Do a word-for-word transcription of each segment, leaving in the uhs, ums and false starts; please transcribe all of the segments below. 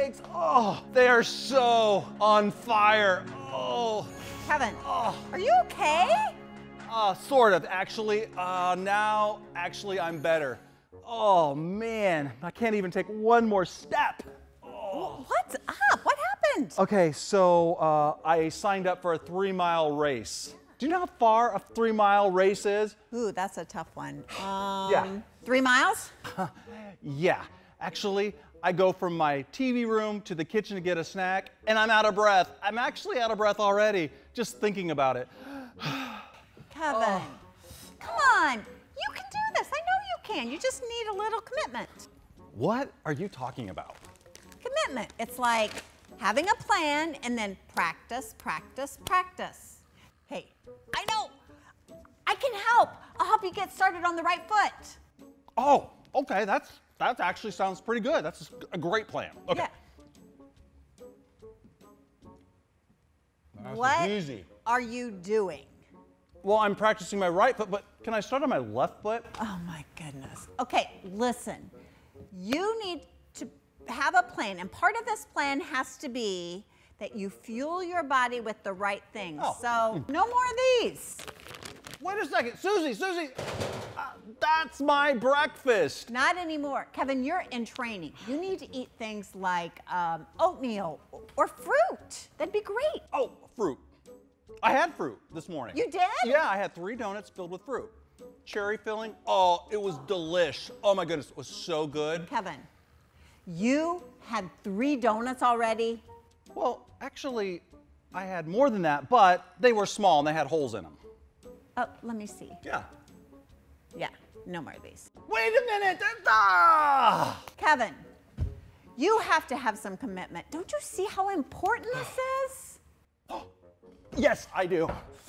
pancakes. Oh, they are so on fire. Oh. Kevin, oh. Are you okay? Uh, sort of, actually. Uh, now, actually, I'm better. Oh, man, I can't even take one more step. Oh. What's up? What happened? Okay, so uh, I signed up for a three-mile race. Do you know how far a three-mile race is? Ooh, that's a tough one. Um, yeah. Three miles? Yeah. Actually, I go from my T V room to the kitchen to get a snack, and I'm out of breath. I'm actually out of breath already, just thinking about it. Kevin, oh. Come on. You can do this. I know you can. You just need a little commitment. What are you talking about? Commitment. It's like having a plan and then practice, practice, practice. Hey, I know. I can help. I'll help you get started on the right foot. Oh, okay. That's that actually sounds pretty good. That's a great plan. Okay. Yeah. That's what easy. are you doing? Well, I'm practicing my right foot, but can I start on my left foot? Oh my goodness. Okay, listen. You need to have a plan, and part of this plan has to be that you fuel your body with the right things. Oh. So no more of these. Wait a second, Susie, Susie, uh, that's my breakfast. Not anymore. Kevin, you're in training. You need to eat things like um, oatmeal or fruit. That'd be great. Oh, fruit. I had fruit this morning. You did? Yeah, I had three donuts filled with fruit. Cherry filling. Oh, it was delish. Oh my goodness, it was so good. Kevin, you had three donuts already? Well, actually, I had more than that, but they were small and they had holes in them. Oh, let me see. Yeah. Yeah, no more of these. Wait a minute. Ah! Kevin, you have to have some commitment. Don't you see how important this is? Yes, I do.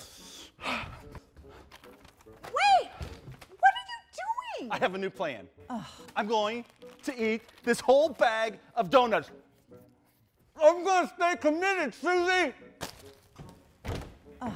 Wait, what are you doing? I have a new plan. Ugh. I'm going to eat this whole bag of donuts. I'm gonna stay committed, Susie. Ugh.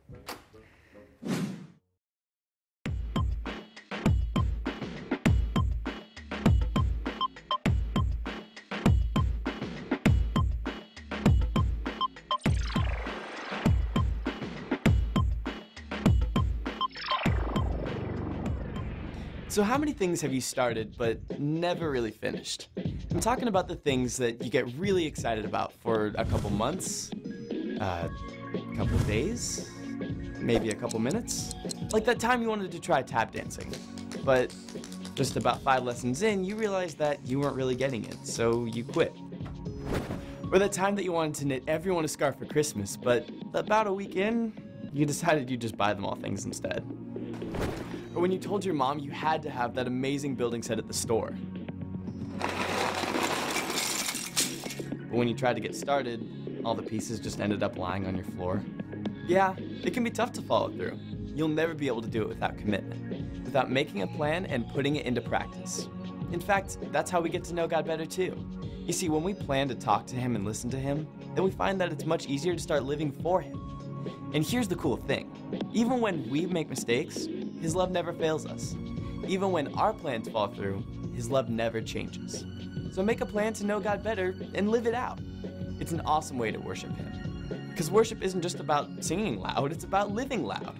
So how many things have you started but never really finished? I'm talking about the things that you get really excited about for a couple months, uh, a couple days, maybe a couple minutes. Like that time you wanted to try tap dancing, but just about five lessons in, you realized that you weren't really getting it, so you quit. Or that time that you wanted to knit everyone a scarf for Christmas, but about a week in, you decided you'd just buy them all things instead. Or when you told your mom you had to have that amazing building set at the store. But when you tried to get started, all the pieces just ended up lying on your floor. Yeah, it can be tough to follow through. You'll never be able to do it without commitment, without making a plan and putting it into practice. In fact, that's how we get to know God better too. You see, when we plan to talk to Him and listen to Him, then we find that it's much easier to start living for Him. And here's the cool thing. Even when we make mistakes, His love never fails us. Even when our plans fall through, His love never changes. So make a plan to know God better and live it out. It's an awesome way to worship Him. Because worship isn't just about singing loud, it's about living loud.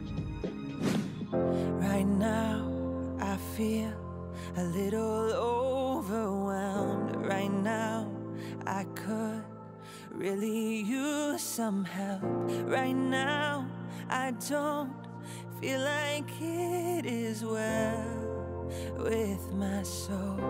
Right now, I feel a little overwhelmed. Right now, I could really use some help. Right now, I don't feel like it is well with my soul.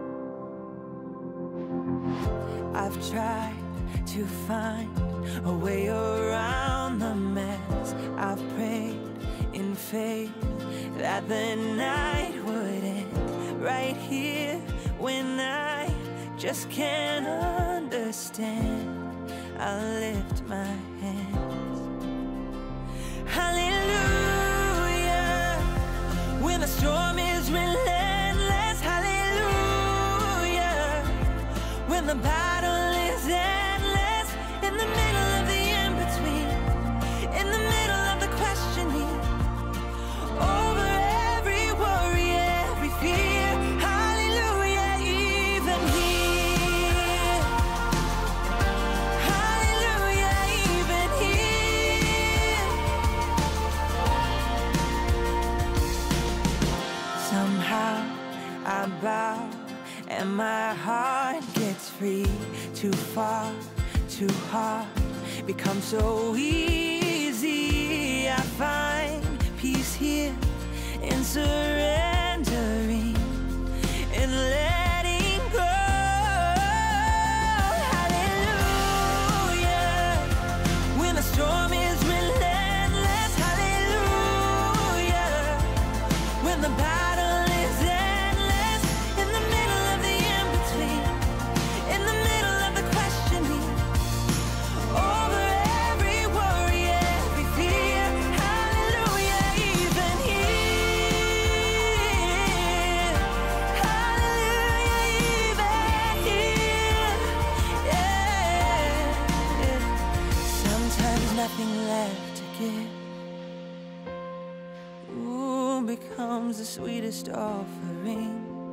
I've tried to find a way around the mess. I've prayed in faith that the night would end right here when I just can't understand. I lift my hands. Hallelujah. When the storm is relentless. Hallelujah. When the battle is endless. In the middle of the in-between. In the middle of the questioning. Over every worry, every fear. Hallelujah. Even here. too far, too hard, becomes so easy. I find peace here in surrendering and letting go. Hallelujah, when the storm is relentless. Hallelujah, when the battle is endless. In the middle of the in-between, in the middle of the questioning, over every worry, every fear. Hallelujah, even here. Hallelujah, even here. Yeah, yeah. Sometimes nothing left to give, ooh, becomes the sweetest offering.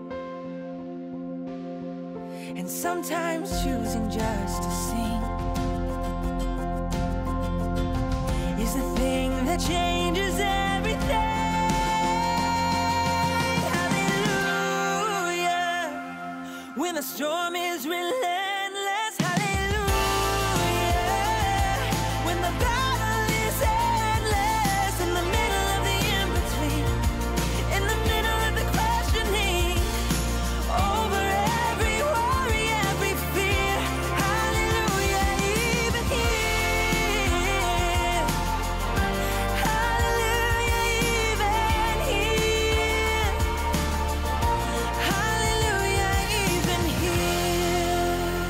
And sometimes choosing just to sing is the thing that changes everything. Hallelujah, when the storm is relentless. Hallelujah, when the battle is endless. In the middle of the in-between, in the middle of the questioning, over every worry, every fear. Hallelujah, even here. Hallelujah, even here. Hallelujah, even here.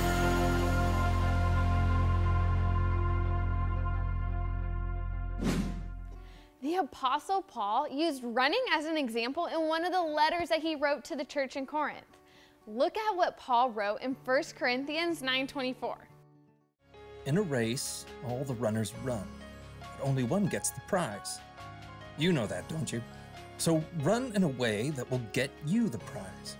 The Apostle Paul used running as an example in one of the letters that he wrote to the church in Corinth. Look at what Paul wrote in First Corinthians nine twenty-four. In a race, all the runners run, but only one gets the prize. You know that, don't you? So run in a way that will get you the prize.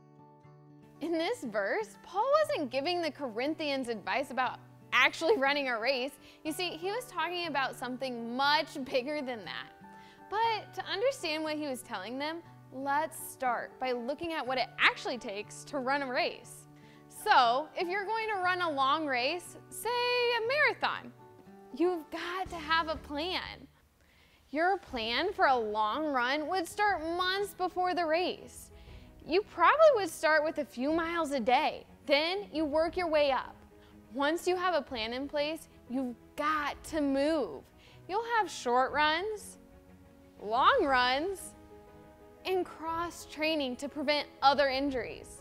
In this verse, Paul wasn't giving the Corinthians advice about actually running a race. You see, he was talking about something much bigger than that. But to understand what he was telling them, let's start by looking at what it actually takes to run a race. So, if you're going to run a long race, say a marathon, you've got to have a plan. Your plan for a long run would start months before the race. You probably would start with a few miles a day. Then you work your way up. Once you have a plan in place, you've got to move. You'll have short runs, long runs, and cross training to prevent other injuries.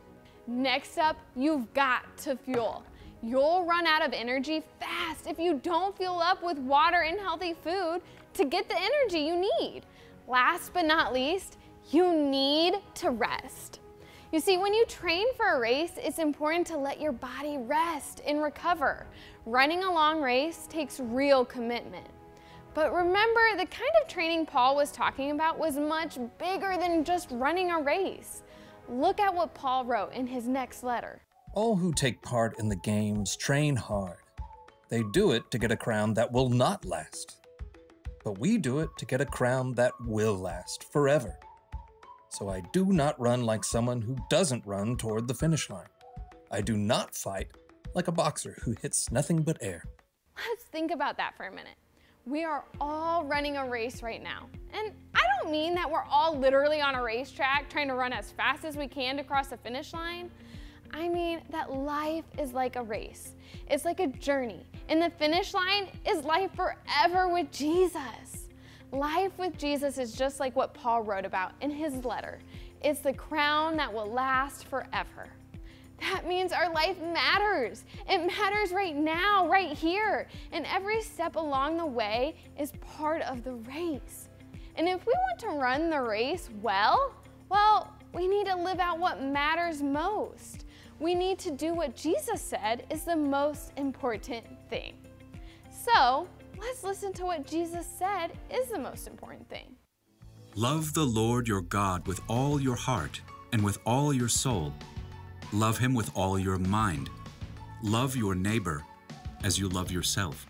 Next up, you've got to fuel. You'll run out of energy fast if you don't fuel up with water and healthy food to get the energy you need. Last but not least, you need to rest. You see, when you train for a race, it's important to let your body rest and recover. Running a long race takes real commitment. But remember, the kind of training Paul was talking about was much bigger than just running a race. Look at what Paul wrote in his next letter. All who take part in the games train hard. They do it to get a crown that will not last. But we do it to get a crown that will last forever. So I do not run like someone who doesn't run toward the finish line. I do not fight like a boxer who hits nothing but air. Let's think about that for a minute. We are all running a race right now. And I don't mean that we're all literally on a racetrack trying to run as fast as we can to cross the finish line. I mean that life is like a race. It's like a journey. And the finish line is life forever with Jesus. Life with Jesus is just like what Paul wrote about in his letter. It's the crown that will last forever. That means our life matters. It matters right now, right here. And every step along the way is part of the race. And if we want to run the race well, well, we need to live out what matters most. We need to do what Jesus said is the most important thing. So, let's listen to what Jesus said is the most important thing. Love the Lord your God with all your heart and with all your soul. Love him with all your mind. Love your neighbor as you love yourself.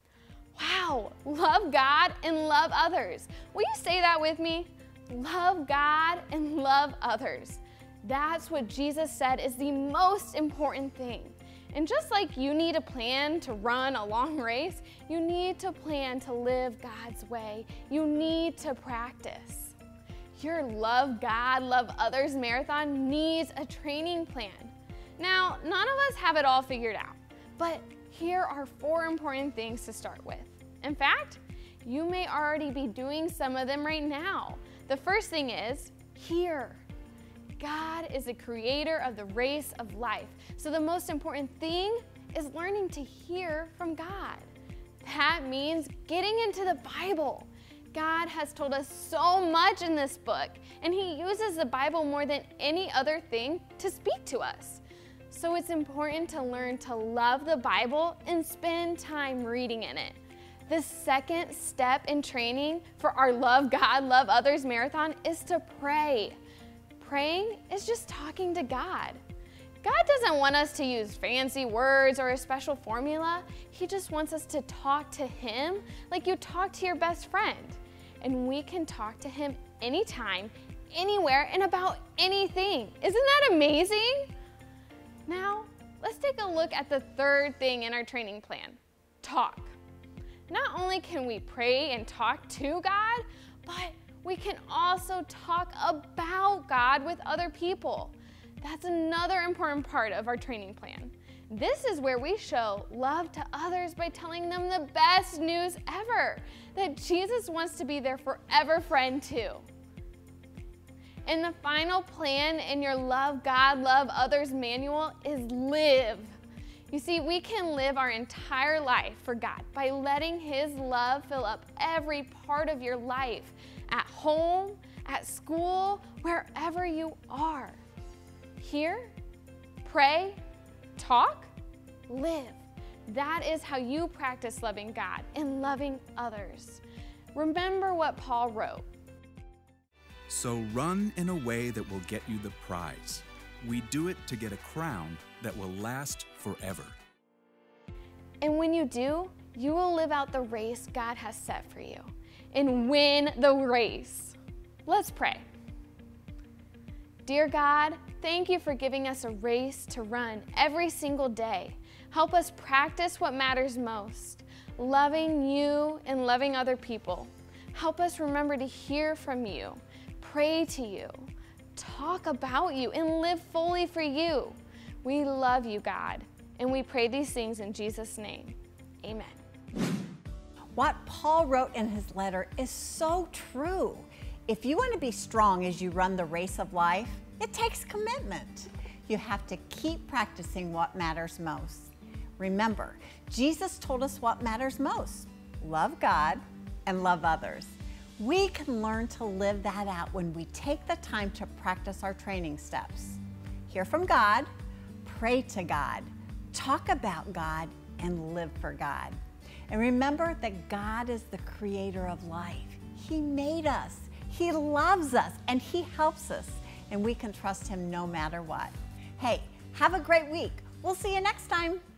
Wow, love God and love others. Will you say that with me? Love God and love others. That's what Jesus said is the most important thing. And just like you need a plan to run a long race, you need to plan to live God's way. You need to practice. Your Love God, Love Others marathon needs a training plan. Now, none of us have it all figured out, but here are four important things to start with. In fact, you may already be doing some of them right now. The first thing is hear. God is the creator of the race of life. So the most important thing is learning to hear from God. That means getting into the Bible. God has told us so much in this book, and he uses the Bible more than any other thing to speak to us. So it's important to learn to love the Bible and spend time reading in it. The second step in training for our Love God, Love Others marathon is to pray. Praying is just talking to God. God doesn't want us to use fancy words or a special formula. He just wants us to talk to him like you talk to your best friend. And we can talk to him anytime, anywhere, and about anything. Isn't that amazing? Now, let's take a look at the third thing in our training plan, talk. Not only can we pray and talk to God, but we can also talk about God with other people. That's another important part of our training plan. This is where we show love to others by telling them the best news ever, that Jesus wants to be their forever friend too. And the final plan in your Love God, Love Others manual is live. You see, we can live our entire life for God by letting his love fill up every part of your life, at home, at school, wherever you are. Hear, pray, talk, live. That is how you practice loving God and loving others. Remember what Paul wrote. So run in a way that will get you the prize. We do it to get a crown that will last forever. And when you do, you will live out the race God has set for you and win the race. Let's pray. Dear God, thank you for giving us a race to run every single day. Help us practice what matters most, loving you and loving other people. Help us remember to hear from you, pray to you, talk about you, and live fully for you. We love you, God, and we pray these things in Jesus' name. Amen. What Paul wrote in his letter is so true. If you want to be strong as you run the race of life, it takes commitment. You have to keep practicing what matters most. Remember, Jesus told us what matters most: love God and love others. We can learn to live that out when we take the time to practice our training steps. Hear from God, pray to God, talk about God, and live for God. And remember that God is the creator of life. He made us, he loves us, and he helps us, and we can trust him no matter what. Hey, have a great week. We'll see you next time.